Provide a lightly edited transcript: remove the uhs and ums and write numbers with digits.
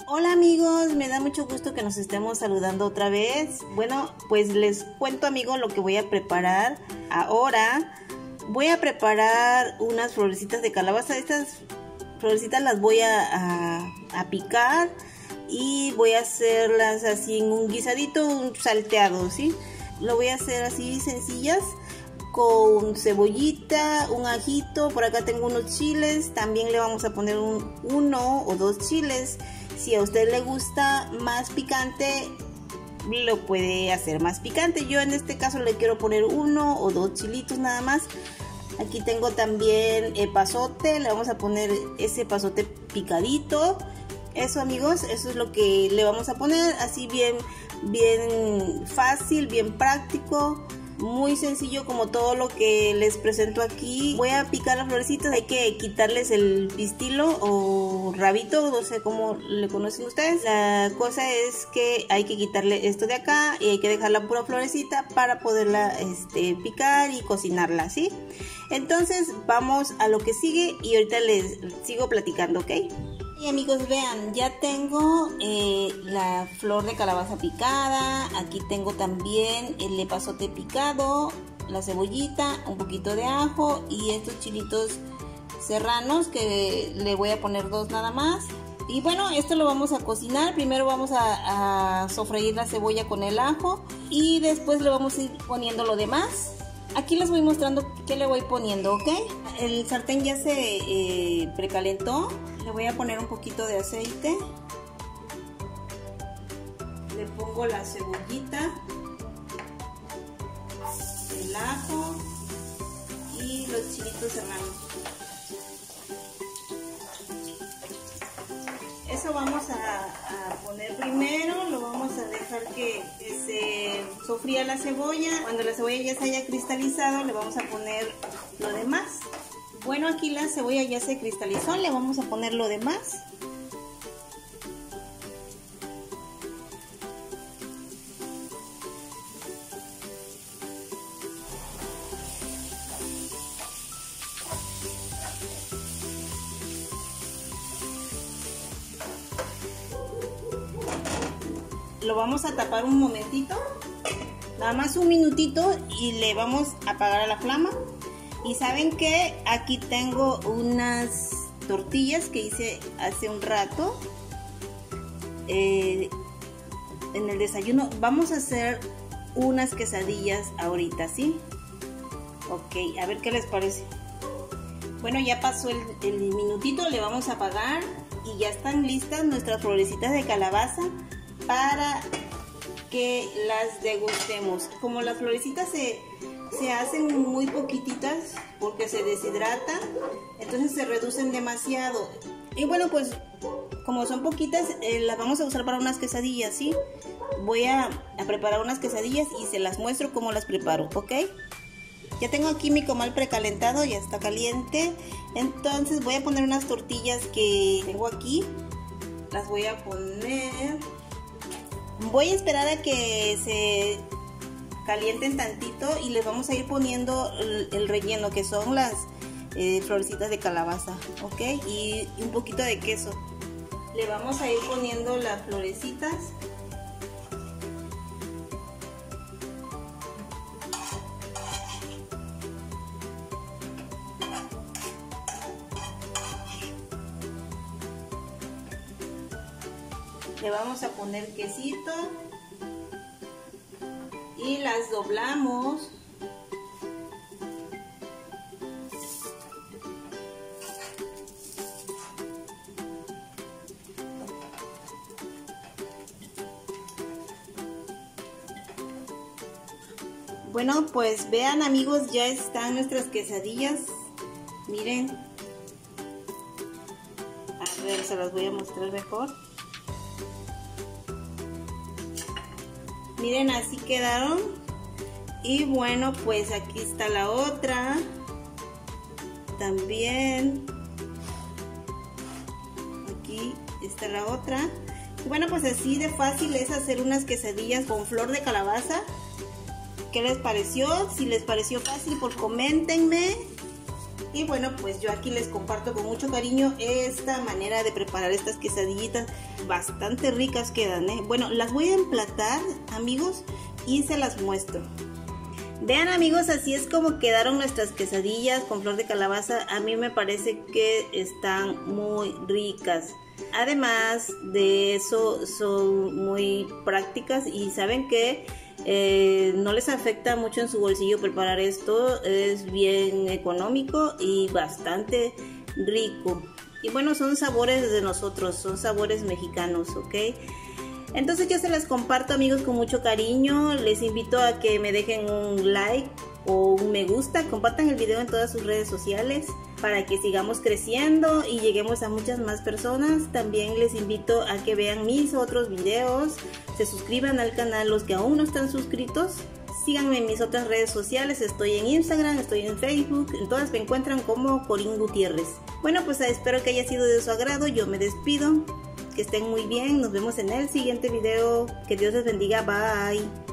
Hola amigos, me da mucho gusto que nos estemos saludando otra vez. Bueno, pues les cuento amigos lo que voy a preparar ahora. Voy a preparar unas florecitas de calabaza. Estas florecitas las voy a picar y voy a hacerlas así en un guisadito, un salteado, ¿sí? Lo voy a hacer así sencillas, con cebollita, un ajito, por acá tengo unos chiles, también le vamos a poner uno o dos chiles. Si a usted le gusta más picante, lo puede hacer más picante. Yo en este caso le quiero poner uno o dos chilitos nada más. Aquí tengo también epazote, le vamos a poner ese epazote picadito. Eso amigos, eso es lo que le vamos a poner, así bien fácil, bien práctico. Muy sencillo como todo lo que les presento aquí. Voy a picar las florecitas, hay que quitarles el pistilo o rabito, no sé cómo le conocen ustedes. La cosa es que hay que quitarle esto de acá y hay que dejar la pura florecita para poderla picar y cocinarla, ¿sí? Entonces vamos a lo que sigue y ahorita les sigo platicando, ¿ok? Y amigos, vean, ya tengo la flor de calabaza picada, aquí tengo también el epazote picado, la cebollita, un poquito de ajo y estos chilitos serranos que le voy a poner dos nada más. Y bueno, esto lo vamos a cocinar. Primero vamos a sofreír la cebolla con el ajo y después le vamos a ir poniendo lo demás. Aquí les voy mostrando qué le voy poniendo, ¿ok? El sartén ya se precalentó. Le voy a poner un poquito de aceite. Le pongo la cebollita, el ajo y los chilitos serranos. Eso vamos a poner primero, lo vamos a dejar que se sofría la cebolla. Cuando la cebolla ya se haya cristalizado, le vamos a poner lo demás. Bueno, aquí la cebolla ya se cristalizó, le vamos a poner lo demás. Lo vamos a tapar un momentito, nada más un minutito, y le vamos a apagar la flama. Y saben que aquí tengo unas tortillas que hice hace un rato en el desayuno. Vamos a hacer unas quesadillas ahorita, ¿sí? Ok, a ver qué les parece. Bueno, ya pasó el minutito, le vamos a apagar y ya están listas nuestras florecitas de calabaza para que las degustemos. Como las florecitas se hacen muy poquititas porque se deshidratan, entonces se reducen demasiado. Y bueno, pues como son poquitas, las vamos a usar para unas quesadillas, ¿sí? Voy a preparar unas quesadillas y se las muestro cómo las preparo, ¿ok? Ya tengo aquí mi comal precalentado, ya está caliente. Entonces voy a poner unas tortillas que tengo aquí. Las voy a poner. Voy a esperar a que se calienten tantito y les vamos a ir poniendo el relleno, que son las florecitas de calabaza, ¿ok? Y un poquito de queso. Le vamos a ir poniendo las florecitas. Le vamos a poner quesito y las doblamos. Bueno, pues vean amigos, ya están nuestras quesadillas. Miren. A ver, se las voy a mostrar mejor. Miren, así quedaron. Y bueno, pues aquí está la otra. También. Aquí está la otra. Y bueno, pues así de fácil es hacer unas quesadillas con flor de calabaza. ¿Qué les pareció? Si les pareció fácil, pues coméntenme. Y bueno, pues yo aquí les comparto con mucho cariño esta manera de preparar estas quesadillitas. Bastante ricas quedan, ¿eh? Bueno, las voy a emplatar, amigos, y se las muestro. Vean, amigos, así es como quedaron nuestras quesadillas con flor de calabaza. A mí me parece que están muy ricas. Además de eso, son muy prácticas y saben que no les afecta mucho en su bolsillo preparar esto. Es bien económico y bastante rico. Y bueno, son sabores de nosotros, son sabores mexicanos, ¿ok? Entonces yo se las comparto, amigos, con mucho cariño. Les invito a que me dejen un like o un me gusta. Compartan el video en todas sus redes sociales para que sigamos creciendo y lleguemos a muchas más personas. También les invito a que vean mis otros videos. Se suscriban al canal los que aún no están suscritos. Síganme en mis otras redes sociales. Estoy en Instagram, estoy en Facebook. En todas me encuentran como Corín Gutiérrez. Bueno, pues espero que haya sido de su agrado. Yo me despido. Que estén muy bien, nos vemos en el siguiente video, que Dios les bendiga, bye.